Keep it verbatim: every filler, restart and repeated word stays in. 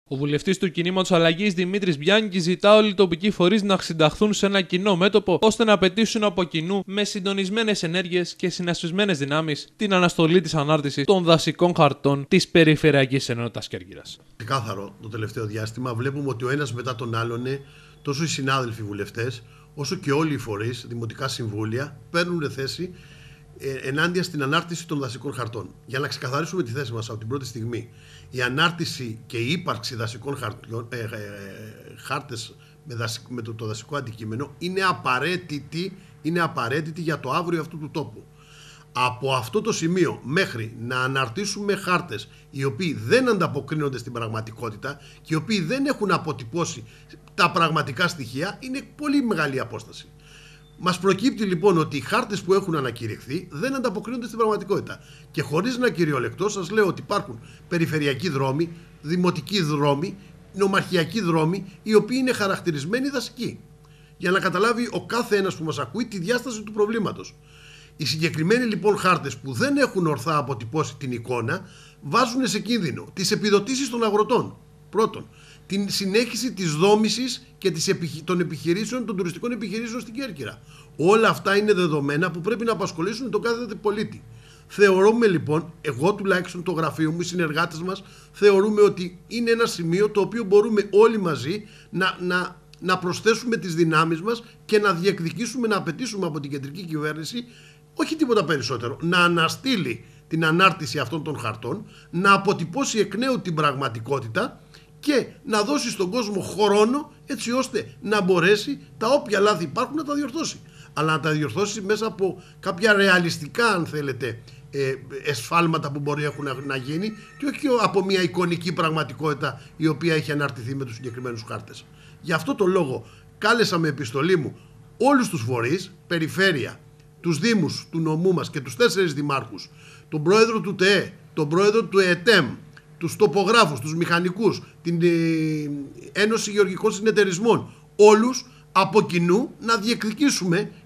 Ο βουλευτής του Κινήματος Αλλαγής Δημήτρης Μπιάνκης ζητά όλοι οι τοπικοί φορείς να συνταχθούν σε ένα κοινό μέτωπο ώστε να απαιτήσουν από κοινού με συντονισμένες ενέργειες και συνασπισμένες δυνάμεις την αναστολή της ανάρτησης των δασικών χαρτών της Περιφερειακής Ενότητας Κέρκυρας. Ξεκάθαρο το τελευταίο διάστημα βλέπουμε ότι ο ένας μετά τον άλλον, τόσο οι συνάδελφοι βουλευτές, όσο και όλοι οι φορείς, δημοτικά συμβούλια, παίρνουν θέση ενάντια στην ανάρτηση των δασικών χαρτών. Για να ξεκαθαρίσουμε τη θέση μας από την πρώτη στιγμή, η ανάρτηση και η ύπαρξη δασικών χαρτιών, ε, ε, ε, χάρτες με, δασικ, με το, το δασικό αντικείμενο είναι απαραίτητη, είναι απαραίτητη για το αύριο αυτού του τόπου. Από αυτό το σημείο μέχρι να αναρτήσουμε χάρτες οι οποίοι δεν ανταποκρίνονται στην πραγματικότητα και οι οποίοι δεν έχουν αποτυπώσει τα πραγματικά στοιχεία, είναι πολύ μεγάλη απόσταση. Μας προκύπτει λοιπόν ότι οι χάρτες που έχουν ανακηρυχθεί δεν ανταποκρίνονται στην πραγματικότητα. Και χωρίς να κυριολεκτώ, σας λέω ότι υπάρχουν περιφερειακοί δρόμοι, δημοτικοί δρόμοι, νομαρχιακοί δρόμοι, οι οποίοι είναι χαρακτηρισμένοι δασικοί. Για να καταλάβει ο κάθε ένας που μας ακούει τη διάσταση του προβλήματος. Οι συγκεκριμένοι λοιπόν χάρτες που δεν έχουν ορθά αποτυπώσει την εικόνα βάζουν σε κίνδυνο τις επιδοτήσεις των αγροτών. Πρώτον, την συνέχιση της δόμησης και των επιχειρήσεων, των τουριστικών επιχειρήσεων στην Κέρκυρα. Όλα αυτά είναι δεδομένα που πρέπει να απασχολήσουν τον κάθε πολίτη. Θεωρούμε λοιπόν, εγώ τουλάχιστον το γραφείο μου, οι συνεργάτες μας, θεωρούμε ότι είναι ένα σημείο το οποίο μπορούμε όλοι μαζί να, να, να προσθέσουμε τις δυνάμεις μας και να διεκδικήσουμε, να απαιτήσουμε από την κεντρική κυβέρνηση, όχι τίποτα περισσότερο, να αναστείλει την ανάρτηση αυτών των χαρτών, να αποτυπώσει εκ νέου την πραγματικότητα και να δώσει στον κόσμο χρόνο έτσι ώστε να μπορέσει τα όποια λάθη υπάρχουν να τα διορθώσει. Αλλά να τα διορθώσει μέσα από κάποια ρεαλιστικά, αν θέλετε, εσφάλματα που μπορεί έχουν να γίνει και όχι από μια εικονική πραγματικότητα η οποία έχει αναρτηθεί με τους συγκεκριμένους χάρτες. Γι' αυτό το λόγο κάλεσα με επιστολή μου όλους τους φορείς, περιφέρεια, τους δήμους του νομού μας και τους τέσσερις δημάρχους, τον πρόεδρο του ΤΕΕ, τον πρόεδρο του ΕΤΕΜ, τους τοπογράφους, τους μηχανικούς, την Ένωση Γεωργικών Συνεταιρισμών, όλους από κοινού να διεκδικήσουμε